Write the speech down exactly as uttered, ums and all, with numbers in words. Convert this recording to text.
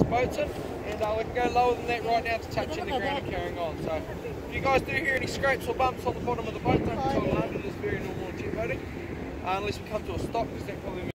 boats in, and uh, we can go lower than that right now to touch in the ground and carrying on. So if you guys do hear any scrapes or bumps on the bottom of the boat, don't be too alarmed. It is very normal in jet boating, uh, unless we come to a stop, because that probably means